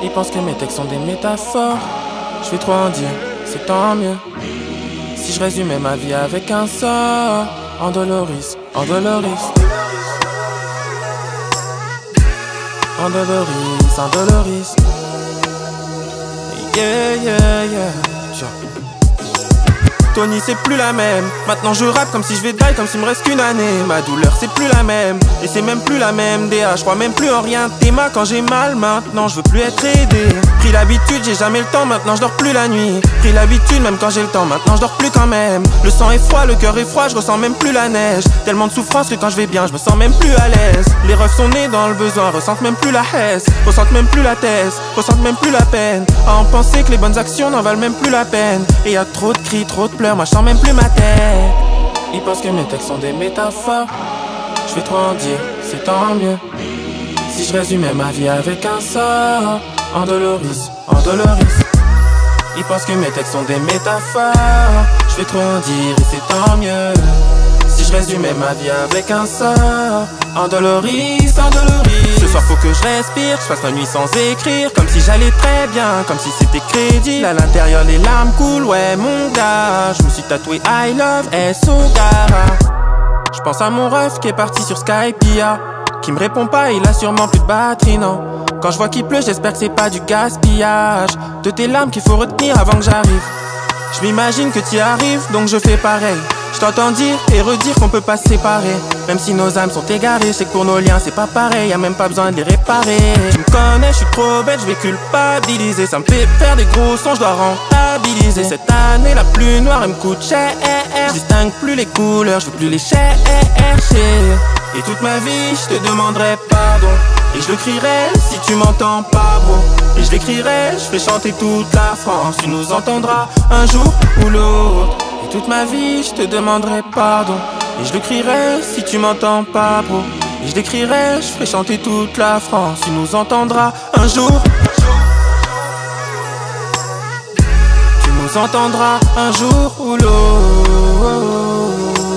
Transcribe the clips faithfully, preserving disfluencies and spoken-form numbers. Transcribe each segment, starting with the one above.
Ils pensent que mes textes sont des métaphores. Je vais trop en dire, c'est tant mieux. Si je résumais ma vie avec un sort, Endoloris, Endoloris, Endoloris, Endoloris. Yeah, yeah, yeah. Tony c'est plus la même. Maintenant je rappe comme si je vais die, comme s'il me reste qu'une année. Ma douleur c'est plus la même, et c'est même plus la même. D A, je crois même plus en rien. Théma quand j'ai mal, maintenant je veux plus être aidé. Pris l'habitude, j'ai jamais le temps, maintenant je dors plus la nuit. Pris l'habitude, même quand j'ai le temps, maintenant je dors plus quand même. Le sang est froid, le cœur est froid, je ressens même plus la neige. Tellement de souffrance que quand je vais bien, je me sens même plus à l'aise. Les refs sont nés dans le besoin, ressentent même plus la haisse, ressentent même plus la thèse, ressentent même plus la peine. À en penser que les bonnes actions n'en valent même plus la peine. Et y a trop de cris, trop de pleurs, moi je sens même plus ma tête. Ils pensent que mes textes sont des métaphores. Je vais trop en dire, c'est tant mieux. Si je résumais ma vie avec un sort, Endoloris, Endoloris. Ils pensent que mes textes sont des métaphores. Je vais trop en dire et c'est tant mieux. Si je résumais ma vie avec un sort, Endoloris, Endoloris. Ce soir faut que je respire, je fasse la nuit sans écrire, comme si j'allais très bien, comme si c'était crédible. À l'intérieur les larmes coulent, ouais mon gars. Je me suis tatoué I love S O Gara. Je pense à mon ref qui est parti sur Skype hier, qui me répond pas, il a sûrement plus de batterie, non. Quand je vois qu'il pleut, j'espère que c'est pas du gaspillage de tes larmes qu'il faut retenir avant que j'arrive. Je m'imagine que t'y arrives, donc je fais pareil. Je t'entends dire et redire qu'on peut pas se séparer. Même si nos âmes sont égarées, c'est que pour nos liens c'est pas pareil. Y'a même pas besoin de les réparer. Tu me connais, je suis trop bête, je vais culpabiliser. Ça me fait faire des gros sons, je dois rentabiliser. Cette année la plus noire, elle me coûte cher. Je distingue plus les couleurs, je veux plus les chercher. Et toute ma vie, je te demanderai pardon. Et je le crierai si tu m'entends pas, bro. Et je l'écrirai, je ferai chanter toute la France. Tu nous entendras un jour ou l'autre. Et toute ma vie, je te demanderai pardon. Et je le crierai si tu m'entends pas, bro. Et je l'écrirai, je ferai chanter toute la France. Tu nous entendras un jour. Tu nous entendras un jour ou l'autre.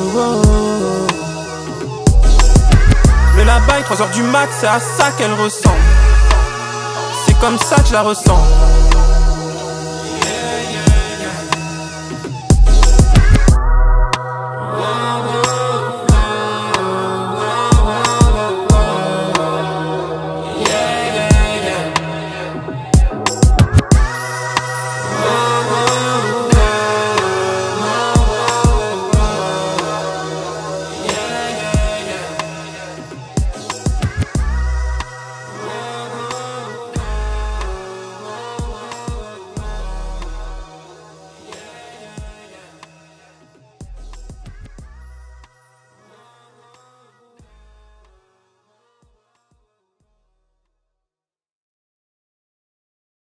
Le labaille, trois heures du mat, c'est à ça qu'elle ressemble. C'est comme ça que je la ressens.